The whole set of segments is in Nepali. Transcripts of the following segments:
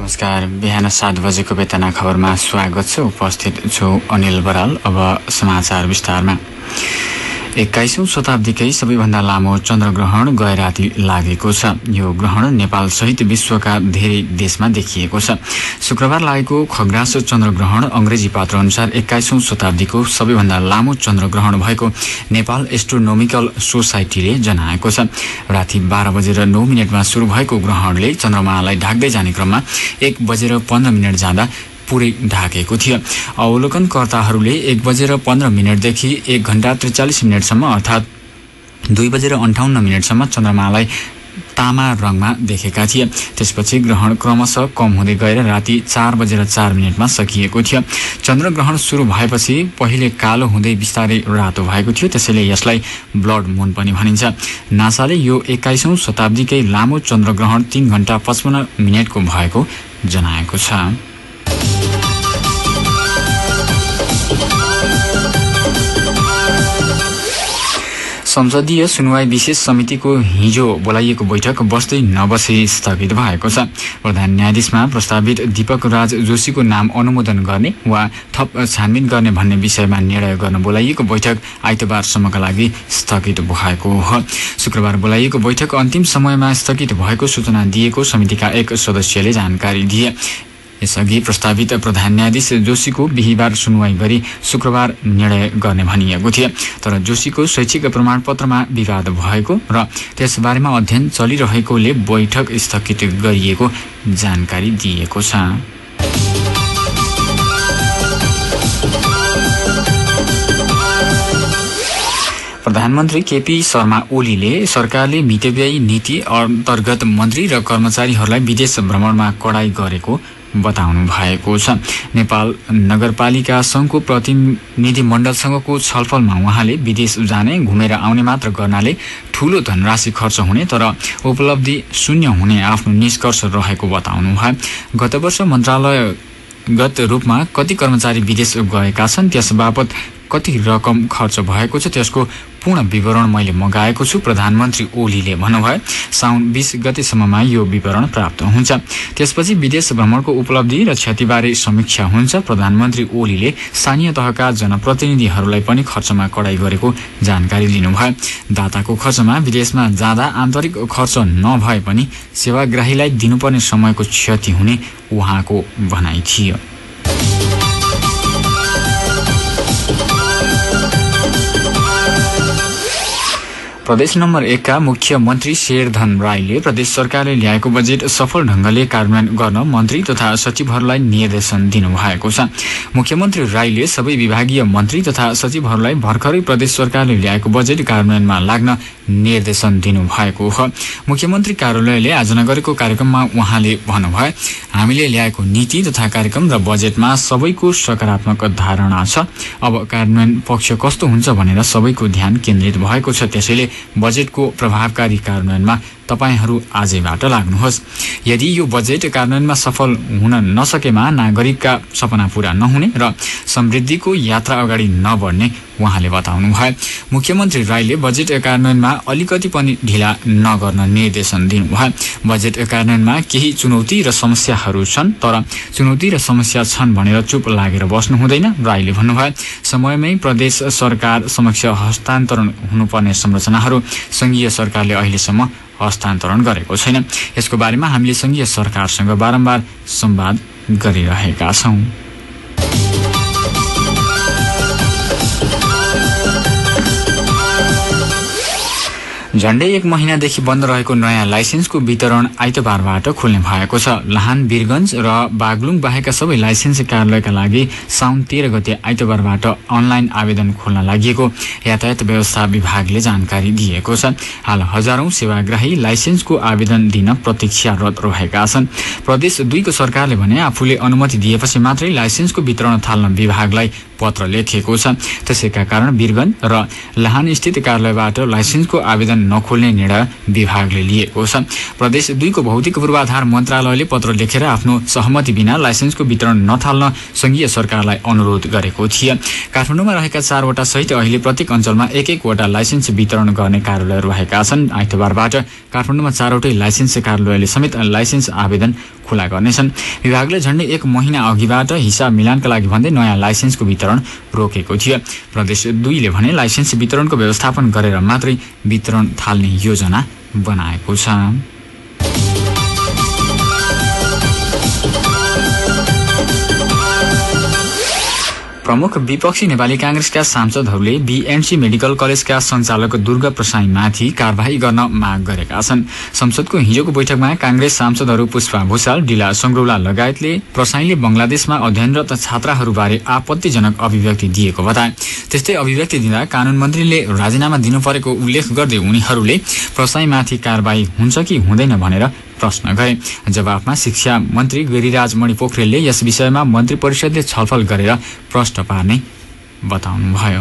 नमस्कार। बिहान 7 बजेको बेतना खबरमा स्वागत छ। उपस्थित छु अनिल बराल। अब समाचार विस्तारमा। 21औं शताब्दीकै सबैभन्दा लामो चन्द्रग्रहण गएराती लागेको छ। यो ग्रहण नेपाल सहित विश्वका धेरै देशमा देखिएको छ। शुक्रबार लागेको खग्रास चन्द्रग्रहण अंग्रेजी पात्र अनुसार 21औं शताब्दीको सबैभन्दा लामो चन्द्रग्रहण भएको नेपाल एस्ट्रोनोमिकल सोसाइटीले जनाएको छ। राति 12:09 शुरू भएको ग्रहणले चन्द्रमालाई ढाक्दै जाने क्रममा 1:15 जाँदा पुरै ढाकेको थियो। अवलोकनकर्ताहरूले 1:15 देखि 1 घण्टा 43 मिनटसम्म अर्थात 2:58 सम्म चन्द्रमालाई तामा रङमा देखेका थिए। त्यसपछि ग्रहण क्रमशः कम हुँदै गएर राति 4:04 सकिएको थियो। चन्द्रग्रहण सुरु भएपछि पहिले कालो हुँदै बिस्तारै रातो भएको थियो। त्यसैले यसलाई ब्लड मुन पनि भनिन्छ। नासाले यो 21औं शताब्दीकै लामो चन्द्रग्रहण 3 घण्टा 55 मिनटको भएको जनाएको छ। संसदीय सुनवाई विशेष समितिको हिजो बोलाइएको बैठक बस्दै नबसी स्थगित भएको छ। प्रधान न्यायाधीशमा प्रस्तावित दीपक राज जोशीको नाम अनुमोदन गर्ने वा थप छानबिन गर्ने भन्ने विषयमा निर्णय गर्न बोलाइएको बैठक आइतबारसम्मका लागि स्थगित भएको हो। शुक्रबार बोलाइएको बैठक अन्तिम समयमा स्थगित भएको सूचना दिएको समितिका एक सदस्यले जानकारी दिए। यसअघि प्रस्तावित प्रधान न्यायाधीश जोशीको बिहिबार सुनवाई गरी शुक्रबार निर्णय गर्ने भनिएको थियो। तर जोशीको शैक्षिक प्रमाणपत्रमा विवाद भएको र त्यसबारेमा अध्ययन चलिरहेकोले बैठक स्थगित गरिएको जानकारी दिएको छ। प्रधानमन्त्री केपी शर्मा ओलीले सरकारले मितव्ययी नीति अन्तर्गत मन्त्री र कर्मचारीहरूलाई विदेश भ्रमणमा कडाई गरेको बताउनु भएको छ। नेपाल नगरपालिका संघको प्रतिनिधिमण्डलसँगको छलफलमा उहाँले विदेश जाने घुमेर आउने मात्र गर्नाले ठूलो धनराशि खर्च हुने तर उपलब्धि शून्य हुने आफ्नो निष्कर्ष रहेको बताउनु भयो। गत वर्ष मन्त्रालयगत रूपमा कति कर्मचारी विदेश गएका छन्, त्यस बापत कति रकम खर्च भएको छ त्यसको पूर्ण विवरण मैले मगाएको छु, प्रधानमन्त्री ओलीले भन्नुभयो। साउन 20 गतेसम्ममा यो विवरण प्राप्त हुन्छ। त्यसपछि विदेश भ्रमणको उपलब्धि र क्षतिबारे समीक्षा हुन्छ। प्रधानमन्त्री ओलीले स्थानीय तहका जनप्रतिनिधिहरूलाई पनि खर्चमा कडाई गरेको जानकारी दिनुभयो। दाताको खर्चमा विदेशमा जाँदा आन्तरिक खर्च नभए पनि सेवाग्राहीलाई दिनुपर्ने समयको क्षति हुने उहाँको भनाइ थियो। प्रदेश नम्बर 1 का मुख्यमन्त्री शेरधन राईले प्रदेश सरकारले ल्याएको बजेट सफल ढंगले कार्यान्वयन गर्न मन्त्री तथा सचिवहरूलाई निर्देशन दिनुभएको छ। मुख्यमन्त्री राईले सबै विभागीय मन्त्री तथा सचिवहरूलाई भर्खरै प्रदेश सरकारले ल्याएको बजेट कार्यान्वयनमा लाग्न निर्देशन दिनुभएको हो। मुख्यमन्त्री कार्यालयले आज गरेको कार्यक्रममा उहाँले भन्नुभयो, हामीले ल्याएको नीति तथा कार्यक्रम र बजेटमा सबैको सकारात्मक धारणा छ। अब कार्यान्वयन पक्ष कस्तो हुन्छ भनेर सबैको ध्यान केन्द्रित भएको छ। त्यसैले बजेटको प्रभावकारी कार्यान्वयनमा तपाईहरू आजैबाट लाग्नुहोस्। यदि यो बजेट कार्यान्वयनमा सफल हुन नसकेमा नागरिकका सपना पूरा नहुने र समृद्धिको यात्रा अगाडि नबढ्ने उहाँले बताउनुभयो। मुख्यमन्त्री राईले बजेट कार्यान्वयनमा अलिकति पनि ढिला नगर्न निर्देशन दिनुभयो। बजेट कार्यान्वयनमा केही चुनौती र समस्याहरू छन्, तर चुनौती र समस्या छन् भनेर चुप लागेर बस्नु हुँदैन। राईले भन्नुभयो, समयमै प्रदेश सरकार समक्ष हस्तान्तरण हुनुपर्ने संरचनाहरू संघीय सरकारले अहिलेसम्म हस्तान्तरण गरेको छैन। यसको बारेमा हामीले संघीय सरकारसँग बारम्बार संवाद गरिरहेका छौं। झण्डै 1 महिनादेखि बन्द रहेको नयाँ लाइसेन्सको वितरण आइतबारबाट खुल्ने भएको छ। लाहान, वीरगञ्ज र बागलुङ बाहेकका सबै लाइसेन्स कार्यालयका लागि साउन 13 गते आइतबारबाट अनलाइन आवेदन खोल्न लागि यातायात व्यवस्था विभागले जानकारी दिएको छ। हाल हजारौं सेवाग्राही लाइसेन्सको आवेदन दिन प्रतीक्षारत रहेका छन्। प्रदेश 2 को सरकारले भने आफूले अनुमति दिएपछि मात्रै लाइसेन्सको वितरण थाल्न विभागलाई पत्र लेखिएको छ। त्यसैका कारण वीरगञ्ज र लाहान स्थित कार्यालयबाट लाइसेन्सको आवेदन नखोल्ने निर्णय विभागले लिएको छ। प्रदेश 2 को भौतिक पूर्वाधार मन्त्रालयले पत्र लेखेर आफ्नो सहमति बिना लाइसेन्सको वितरण नथाल्न संघीय सरकारलाई अनुरोध गरेको थियो। काठमाडौँमा रहेका 4 वटा सहित अहिले प्रत्येक अञ्चलमा 1-1 वटा लाइसेन्स वितरण गर्ने कार्यालयहरू रहेका छन्। आइतबारबाट काठमाडौँमा 4 वटै लाइसेन्स कार्यालयले समेत लाइसेन्स आवेदन खुला गर्नेछन्। विभागले झण्डै 1 महिना अघिबाट हिसाब मिलानका लागि भन्दै नयाँ लाइसेन्सको वितरण रोकेको थियो। प्रदेश 2 ले भने लाइसेन्स वितरणको व्यवस्थापन गरेर मात्रै वितरण थाल्ने योजना बनाएको छ। प्रमुख विपक्षी नेपाली कांग्रेसका सांसदहरूले बीएनसी मेडिकल कलेजका सञ्चालक दुर्ग प्रसाईमाथि कारबाही गर्न माग गरेका छन्। संसदको हिजोको बैठकमा कांग्रेस सांसदहरू पुष्पा भूषाल, डिला संग्रौला लगायतले प्रसाईले बंगलादेशमा अध्ययनरत छात्राहरूबारे आपत्तिजनक अभिव्यक्ति दिएको बताए। त्यस्तै अभिव्यक्ति दिँदा कानून मन्त्रीले राजीनामा दिनु परेको उल्लेख गर्दै उनीहरूले प्रसाईमाथि कारबाही हुन्छ कि हुँदैन भनेर प्रश्न गरे। जवाफमा शिक्षा मन्त्री गिरिराज मणि पोखरेलले यस विषयमा मन्त्री परिषदले छलफल गरेर प्रश्न पार्ने बताउनुभयो।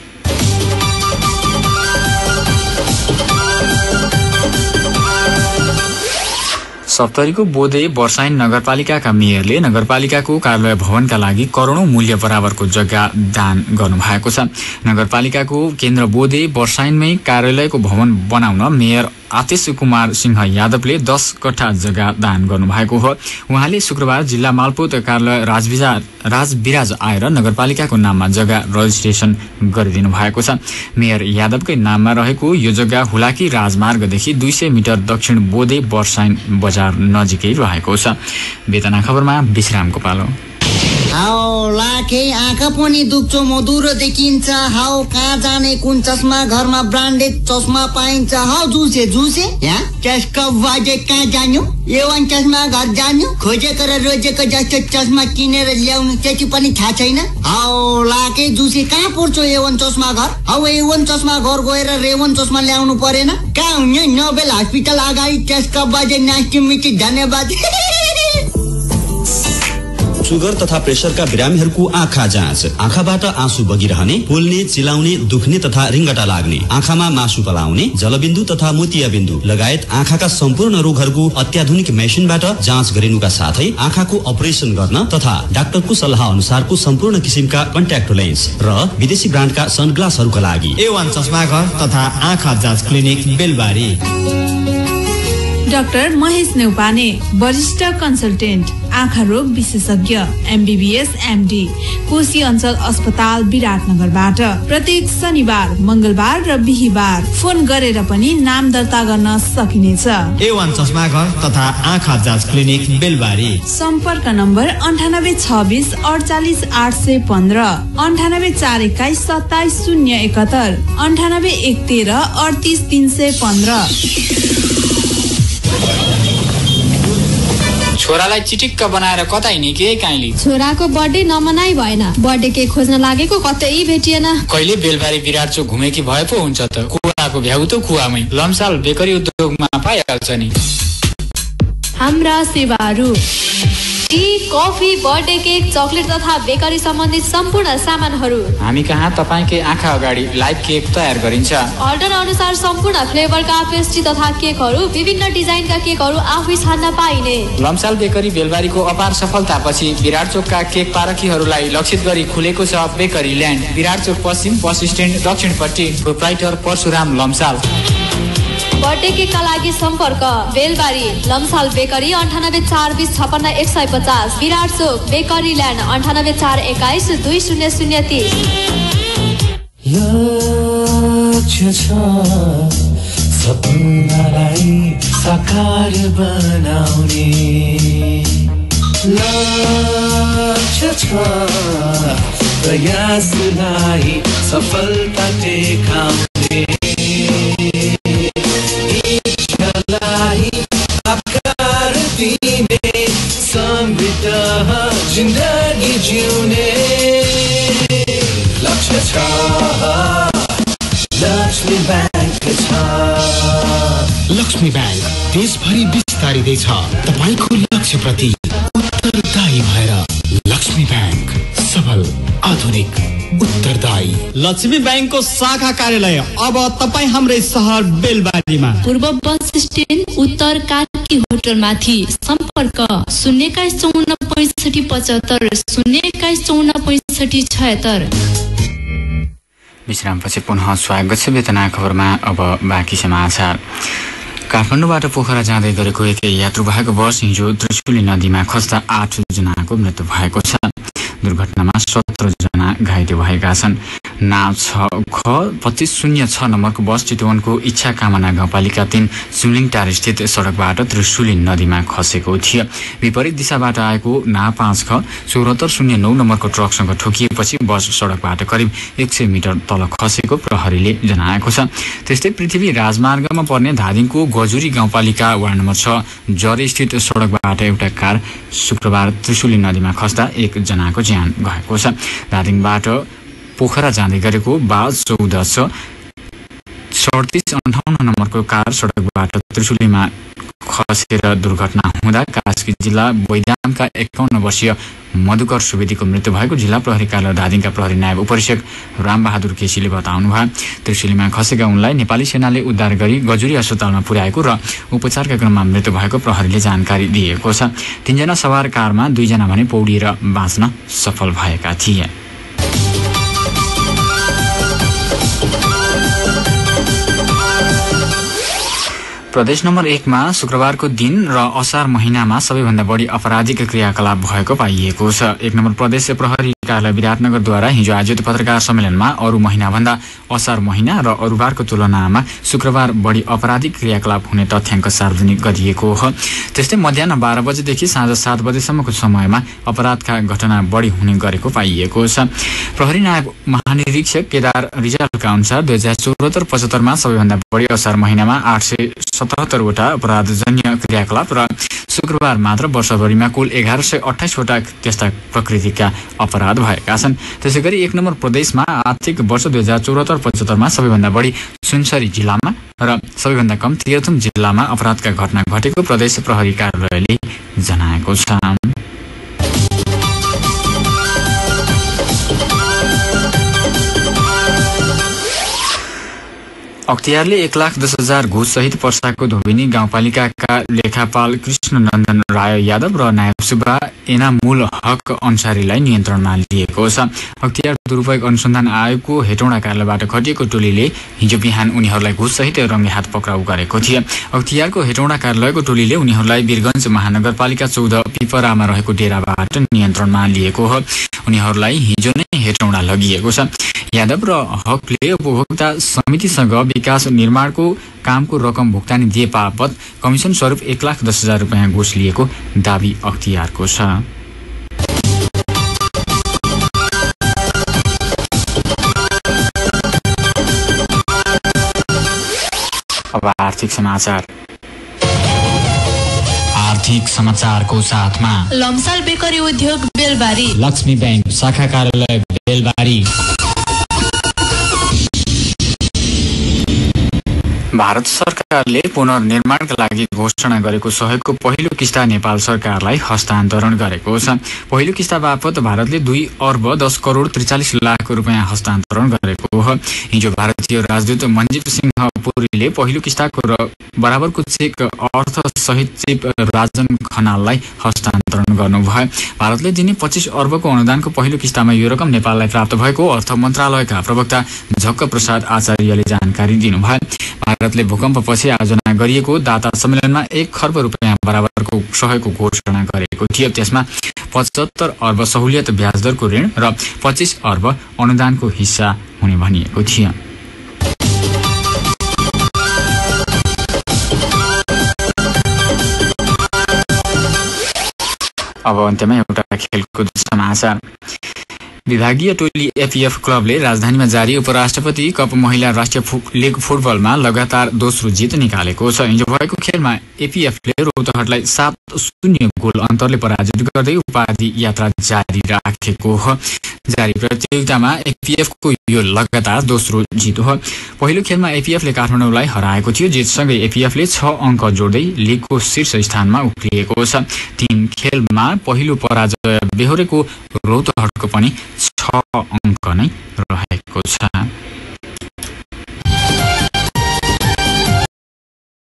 सप्तरीको बोधे वर्षाइन नगरपालिकाका मेयरले नगरपालिकाको कार्यालय भवनका लागि करोडौं मूल्य बराबरको जग्गा दान गर्नुभएको छ। नगरपालिकाको केन्द्र बोधे वर्षाइनमै कार्यालयको भवन बनाउन मेयर आतिश कुमार सिंह यादवले 10 कट्ठा जग्गा दान गर्नुभएको हो। उहाँले शुक्रबार जिल्ला मालपोत कार्यालय राजविराज आएर नगरपालिकाको नाममा जग्गा रजिस्ट्रेसन गरिदिनु भएको छ। मेयर यादवकै नाममा रहेको यो जग्गा हुलाकी राजमार्गदेखि 200 मिटर दक्षिण बोधे वर्षाइन बजार नजिकै रहेको छ। बेतना खबरमा विश्रामको पालो। हाउ लाखे आँखा पनि दुख्छ, मधुरो देखिन्छ। हाउ कहाँ जाने, कुन चस्मा घरमा ब्रान्डेड चस्मा पाइन्छ। हाउ जुसे जुसे यहाँ चस्का बाजे कहाँ जानु, एवन चस्मा घर जानु, खोजेको र रोजेको जस्तो चस्मा किनेर ल्याउनु त्यति पनि थाहा छैन। हाउ लाखे जुसे कहाँ पर्छ एवन चस्मा घर। हाउ एवन चस्मा घर गएर रेवन चस्मा ल्याउनु परेन। कहाँ हुने नोबेल हस्पिटल अगाडि चस्का बाजे नास्टी मिठी धन्यवाद। सुगर तथा प्रेसरका बिरामीहरूको आँखा जाँच। आँखाबाट आँसु बगिरहने, पोल्ने, चिलाउने, दुख्ने तथा रिङ्गटा लाग्ने, आँखामा मासु पलाउने, जलबिन्दु तथा मोतियाबिन्दु लगायत आँखाका सम्पूर्ण रोगहरूको अत्याधुनिक मेसिनबाट जाँच गरिनुका साथै आँखाको अपरेसन गर्न तथा डाक्टरको सल्लाह अनुसारको सम्पूर्ण किसिमका कन्ट्याक्ट लेन्स र विदेशी ब्रान्डका सनग्लासहरूका लागि एवान चस्मा घर तथा आँखा जाँच क्लिनिक बेलबारी। डाक्टर महेश नेउपाने, वरिष्ठ कन्सल्टेन्ट, आँखा रोग विशेषज्ञ, MBBS MD, कोशी अञ्चल अस्पताल विराटनगरबाट प्रत्येक शनिबार, मंगलबार र बिहीबार फोन गरेर पनि नाम दर्ता गर्न सकिनेछ। एवान चस्मा घर तथा आँखा जाँच क्लिनिक बेलबारी। सम्पर्क नम्बर 9826 48 815, 98421 27 071, 98113 38 315। छोरालाई चिटिक्क बनाएर कता हिँड्ने के काइली? छोराको बर्थडे नमनाइ भएन, बर्थडे केक खोज्न लागेको कतै भेटिएन। कहिले बेलबारी विराट चोक घुमेकी भए पो हुन्छ त। कुवाको भ्याउ त कुवामै, लम्साल बेकरी उद्योगमा पाइहाल्छ नि। हाम्रा सेवाहरू tea, coffee, birthday cake, chocolate तथा बेकरी सम्बन्धित सम्पूर्ण सामानहरू हामी कहाँ तपाईकै आँखा अगाडि लाइभ केक तयार गरिन्छ। अर्डर अनुसार सम्पूर्ण फ्लेभरका पेस्ट्री तथा केकहरू, विभिन्न डिजाइनका केकहरू आफै छान्न पाइने। लम्साल बेकरी बेलबारीको अपार सफलतापछि विराट चोकका केक पारखीहरूलाई लक्षित गरी खुलेको छ बेकरी ल्यान्ड। विराट चोक पश्चिम बस स्ट्यान्ड दक्षिणपट्टि, प्रोप्राइटर परशुराम लम्साल। बर्थडे केकका लागि सम्पर्क Belbari Lamsal bakery 98 420 56 150, Birat Chowk bakery land 98 421 2003। लक्ष्य छ सपनालाई साकार बनाउने, लक्ष्य छ प्रयासलाई सफलता टेकाउने, आकार दिने समृद्ध जिन्दगी जिउने लक्ष्य छ। लक्ष्मी ब्याङ्क छ। लक्ष्मी ब्याङ्क देशभरि विस्तारिँदैछ तपाईँको लक्ष्य प्रति उत्तरदायी भएर। लक्ष्मी ब्याङ्क सबल आधुनिक उत्तरदायी। लक्ष्मी बैंकको शाखा कार्यालय अब तपाईँ हाम्रै सहर बेलबारीमा, पूर्व बस स्ट्यान्ड, उत्तर कार्की होटल माथि। सम्पर्क 0215475 021547576। विश्रामपछि पुनः स्वागत छ वेतना खबरमा। अब बाँकी समाचार। काठमाडौँबाट पोखरा जाँदै गरेको एक यात्रुवाहक बस हिजो त्रिशुली नदीमा खस्दा 8 जनाको मृत्यु भएको छ। दुर्घटनामा 17 जना घाइते भएका छन्। नाव 6ख2506 नम्बरको बस चितवनको इच्छा कामना गाउँपालिका 3 सुमलिङटार स्थित सडकबाट त्रिशुली नदीमा खसेको थियो। विपरीत दिशाबाट आएको नाव 5ख7409 नम्बरको ट्रकसँग ठोकिएपछि बस सडकबाट करिब 100 मिटर तल खसेको प्रहरीले जनाएको छ। त्यस्तै पृथ्वी राजमार्गमा पर्ने धादिङको गजुरी गाउँपालिका वार्ड नम्बर 6 जरे स्थित सडकबाट एउटा कार शुक्रबार त्रिशुली नदीमा खस्दा 1 जनाको ज्यान गएको छ। धादिङबाट पोखरा जाँदै गरेको बाज 143858 नम्बरको कार सडकबाट त्रिशुलीमा खसेर दुर्घटना हुँदा कास्की जिल्ला बैदामका 51 वर्षीय मधुकर सुवेदीको मृत्यु भएको जिल्ला प्रहरी कार्यालय धादिङका प्रहरी नायब उपरीक्षक रामबहादुर केसीले बताउनुभयो। त्रिशुलीमा खसेका उनलाई नेपाली सेनाले उद्धार गरी गजुरी अस्पतालमा पुर्याएको र उपचारका क्रममा मृत्यु भएको प्रहरीले जानकारी दिएको छ। 3 जना सवार कारमा 2 जना भने पौडिएर बाँच्न सफल भएका थिए। प्रदेश नम्बर 1 मा शुक्रबारको दिन र असार महिनामा सबैभन्दा बढी आपराधिक क्रियाकलाप भएको पाइएको छ। 1 नम्बर प्रदेश प्रहरी कार्यालय विराटनगरद्वारा हिजो आयोजित पत्रकार सम्मेलनमा अरू महिनाभन्दा असार महिना र अरूबारको तुलनामा शुक्रबार बढी आपराधिक क्रियाकलाप हुने तथ्याङ्क सार्वजनिक गरिएको हो। त्यस्तै मध्याह 12 बजेदेखि साँझ 7 बजेसम्मको समयमा अपराधका घटना बढी हुने गरेको पाइएको छ। प्रहरी नायब महानिरीक्षक केदार रिजालका अनुसार 2074-75 मा सबैभन्दा बढी असार महिनामा 877 वटा अपराधजन्य क्रियाकलाप र शुक्रबार मात्र वर्षभरिमा कुल 1128 वटा त्यस्ता प्रकृतिका अपराध भएका छन्। त्यसैगरी 1 नम्बर प्रदेशमा आर्थिक वर्ष 2074-75 मा सबैभन्दा बढी सुनसरी जिल्लामा र सबैभन्दा कम तेह्रथुम जिल्लामा अपराधका घटना घटेको प्रदेश प्रहरी कार्यालयले जनाएको छ। अख्तियारले 1,10,000 घुससहित पर्साको धोबिनी गाउँपालिकाका लेखापाल कृष्णनन्दन राय यादव र नायब सुब्बा एनामुल हक अन्सारीलाई नियन्त्रणमा लिएको छ। अख्तियार दुरुपयोग अनुसन्धान आयोगको हेटौँडा कार्यालयबाट खटिएको टोलीले हिजो बिहान उनीहरूलाई घुससहित रङ्गे हात पक्राउ गरेको थियो। अख्तियारको हेटौँडा कार्यालयको टोलीले उनीहरूलाई वीरगञ्ज महानगरपालिका 14 पिपरामा रहेको डेराबाट नियन्त्रणमा लिएको हो। उनीहरूलाई हिजो नै हेटौँडा लगिएको छ। यादव र हकले उपभोक्ता समितिसँग विकास निर्माणको कामको रकम भुक्तानी दिए बापत कमिसन स्वरूप 1,10,000 रुपियाँ घुस लिएको दावी अख्तियारको छ। अब आर्थिक समाचार। आर्थिक समाचारको साथमा लम्साल बेकरी उद्योग बेलबारी, लक्ष्मी बैंक शाखा कार्यालय बेलबारी। भारत सरकारले पुनर्निर्माणका लागि घोषणा गरेको सहयोगको पहिलो किस्ता नेपाल सरकारलाई हस्तान्तरण गरेको छ। पहिलो किस्ता बापत भारतले 2 अर्ब 10 करोड 43 लाख रुपियाँ हस्तान्तरण गरेको हो। हिजो भारतीय राजदूत मनजीव सिंह पुरीले पहिलो किस्ताको र बराबरको चेक अर्थ सचिव राजन खनाललाई हस्तान्तरण गर्नुभयो। भारतले दिने 25 अर्बको अनुदानको पहिलो किस्तामा यो रकम नेपाललाई प्राप्त भएको अर्थ मन्त्रालयका प्रवक्ता झक्क प्रसाद आचार्यले जानकारी दिनुभयो। भारतले भूकम्पपछि आयोजना गरिएको दाता सम्मेलनमा 1 खर्ब रुपियाँ बराबरको सहयोगको घोषणा गरेको थियो। त्यसमा 75 अर्ब सहुलियत ब्याजदरको ऋण र 25 अर्ब अनुदानको हिस्सा हुने भनिएको थियो। अब अन्त्यमा एउटा खेलकुद समाचार। विभागीय टोली एपीएफ क्लबले राजधानीमा जारी उपराष्ट्रपति कप महिला राष्ट्रिय लिग फुटबलमा लगातार दोस्रो जित निकालेको छ। हिजो भएको खेलमा एपीएफले रौतहटलाई 7-0 गोल अन्तरले पराजित गर्दै उपाधि यात्रा जारी राखेको हो। जारी प्रतियोगितामा एपीएफको यो लगातार दोस्रो जित हो। पहिलो खेलमा एपीएफले काठमाडौँलाई हराएको थियो। जितसँगै एपीएफले 6 अङ्क जोड्दै लिगको शीर्ष स्थानमा उक्लिएको छ। 3 खेलमा पहिलो पराजय बेहोरेको रौतहटको पनि 6 6 अङ्क नै रहेको छ।